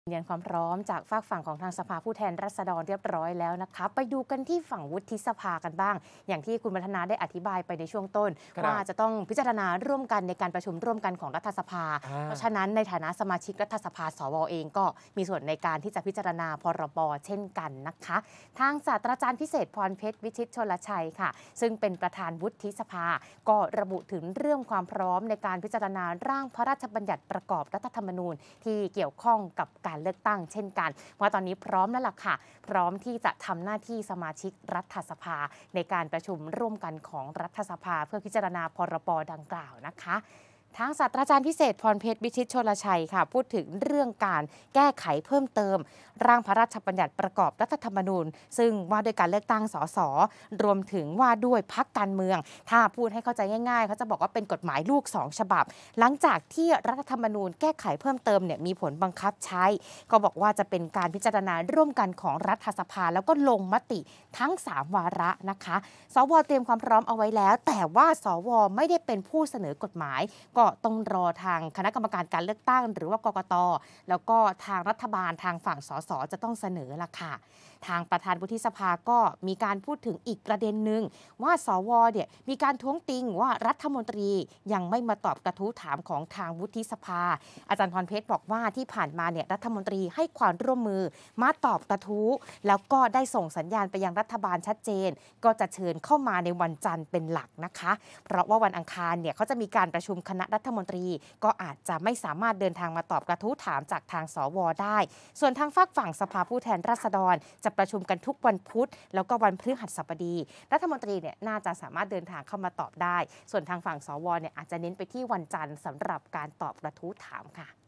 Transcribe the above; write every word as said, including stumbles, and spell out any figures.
ยืนยันความพร้อมจากฝากฝั่งของทางสภาผู้แทนราษฎรเรียบร้อยแล้วนะคะไปดูกันที่ฝั่งวุฒิสภากันบ้างอย่างที่คุณวัฒนาได้อธิบายไปในช่วงต้นว่าจะต้องพิจารณาร่วมกันในการประชุมร่วมกันของรัฐสภาเพราะฉะนั้นในฐานะสมาชิกรัฐสภาสวเองก็มีส่วนในการที่จะพิจารณาพรบเช่นกันนะคะทางศาสตราจารย์พิเศษพรเพชรวิชิตชลชัยค่ะซึ่งเป็นประธานวุฒิสภาก็ระบุถึงเรื่องความพร้อมในการพิจารณาร่างพระราชบัญญัติประกอบรัฐธรรมนูญที่เกี่ยวข้องกับการเลือกตั้งเช่นกันว่าตอนนี้พร้อมแล้วล่ะค่ะพร้อมที่จะทำหน้าที่สมาชิกรัฐสภาในการประชุมร่วมกันของรัฐสภาเพื่อพิจารณาพรบดังกล่าวนะคะทางศาสตราจารย์พิเศษพรเพชรวิชิตชลชัยค่ะพูดถึงเรื่องการแก้ไขเพิ่มเติมร่างพระราชบัญญัติประกอบรัฐธรรมนูญซึ่งว่าด้วยการเลือกตั้งสสรวมถึงว่าด้วยพรรคการเมืองถ้าพูดให้เข้าใจง่ายๆเขาจะบอกว่าเป็นกฎหมายลูกสองฉบับหลังจากที่รัฐธรรมนูญแก้ไขเพิ่มเติมเนี่ยมีผลบังคับใช้ก็บอกว่าจะเป็นการพิจารณาร่วมกันของรัฐสภาแล้วก็ลงมติทั้งสามวาระนะคะสวเตรียมความพร้อมเอาไว้แล้วแต่ว่าสวไม่ได้เป็นผู้เสนอกฎหมายก็ต้องรอทางคณะกรรมการการเลือกตั้งหรือว่ากกต.แล้วก็ทางรัฐบาลทางฝั่งสสจะต้องเสนอละค่ะทางประธานวุฒิสภาก็มีการพูดถึงอีกประเด็นหนึ่งว่าสวเนี่ยมีการท้วงติงว่ารัฐมนตรียังไม่มาตอบกระทู้ถามของทางวุฒิสภาอาจารย์พรเพชรบอกว่าที่ผ่านมาเนี่ยรัฐมนตรีให้ความร่วมมือมาตอบกระทู้แล้วก็ได้ส่งสัญญาณไปยังรัฐบาลชัดเจนก็จะเชิญเข้ามาในวันจันทร์เป็นหลักนะคะเพราะว่าวันอังคารเนี่ยเขาจะมีการประชุมคณะรัฐมนตรีก็อาจจะไม่สามารถเดินทางมาตอบกระทู้ถามจากทางสวได้ส่วนทางฝากฝั่งสภาผู้แทนราษฎรจะประชุมกันทุกวันพุธแล้วก็วันพฤหัสบดีรัฐมนตรีเนี่ยน่าจะสามารถเดินทางเข้ามาตอบได้ส่วนทางฝั่งสวเนี่ยอาจจะเน้นไปที่วันจันทร์สำหรับการตอบกระทู้ถามค่ะ